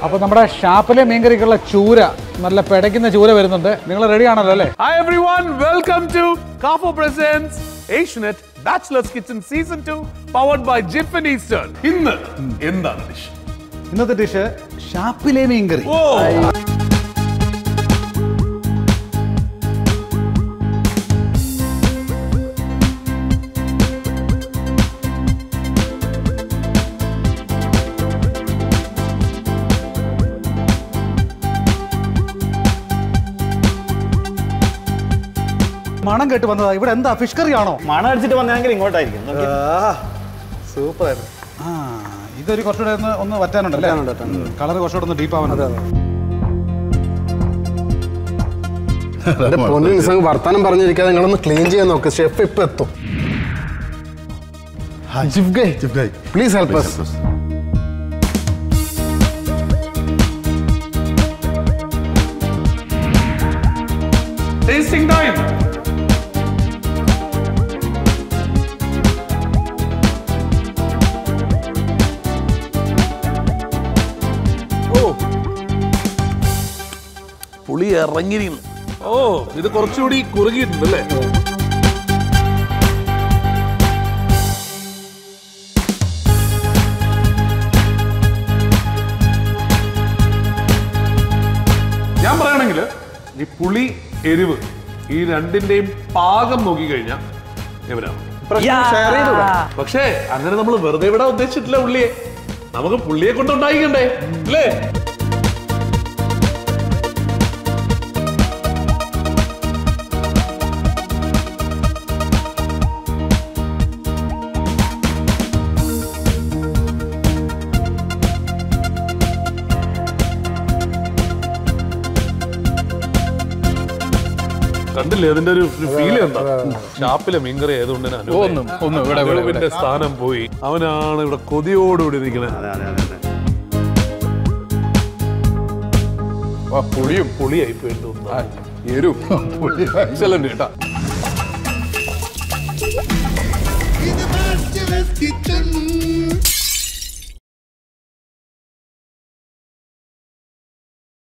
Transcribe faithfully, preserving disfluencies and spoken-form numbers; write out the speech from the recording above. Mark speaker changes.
Speaker 1: അപ്പോൾ നമ്മുടെ ഷാപ്പിലെ മീൻകറിക്കുള്ള ചൂര നല്ല പെടയ്ക്കുന്ന ചൂര വരുന്നുണ്ട്. നിങ്ങൾ റെഡി ആണല്ലോ അല്ലേ?
Speaker 2: Hi everyone, welcome to Kafo Presents Asianet Bachelor's Kitchen Season two powered by Jiffin Eastern. ഇന്ന് എന്താണ് ഡിഷ്?
Speaker 1: ഇന്നത്തെ ഡിഷ് ഷാപ്പിലെ മീൻകറി.
Speaker 2: ഓ
Speaker 1: മണം കേട്ട് വന്നതാ. ഇവിടെ എന്താ ഫിഷ് കറി ആണോ?
Speaker 3: മണം അടിച്ചിട്ട് വന്നെങ്കിൽ ഇങ്ങോട്ടായിരിക്കും.
Speaker 1: സൂപ്പർ. ആ ഇതൊരു കുറച്ചുകൂടെ ഒന്ന് ഒന്ന് വറ്റാനുണ്ടല്ലേ? കളർ കുറച്ചുകൂടെ ഒന്ന് ഡീപ്പ് ആവാനുണ്ട്.
Speaker 4: വർത്താനം പറഞ്ഞിരിക്കാതെ നിങ്ങളൊന്ന് ക്ലീൻ ചെയ്യാൻ നോക്ക്. ഷെഫ് ഇപ്പൊ എത്തും. Please help us.
Speaker 2: Tasting time. പുളി ഇറങ്ങിയിരിക്കുന്നു. ഓ ഇത് കുറച്ചുകൂടി കുറുകിയിട്ടുണ്ടല്ലേ? ഞാൻ പറയുകയാണെങ്കിൽ ഈ പുളി എരിവ് ഈ രണ്ടിന്റെയും പാകം നോക്കിക്കഴിഞ്ഞാൽ എവരാണ്. പക്ഷേ അങ്ങനെ നമ്മൾ വെറുതെ വിടാൻ ഉദ്ദേശിച്ചിട്ടില്ല ഉള്ളിയെ. നമുക്ക് പുള്ളിയെ കൊണ്ടുണ്ടായിക്കണ്ടേ അല്ലേ? കണ്ടില്ലേ അതിന്റെ ഒരു ഫീൽ എന്താ? ഷാപ്പിലെ മീൻകറി ആയതുകൊണ്ട് അനുവിന്റെ സ്ഥാനം പോയി. അവനാണ് ഇവിടെ കൊതിയോടുകൂടി ഇരിക്കുന്നത്. പുളിയും പുളിയായി പോയി തോന്നുന്നു.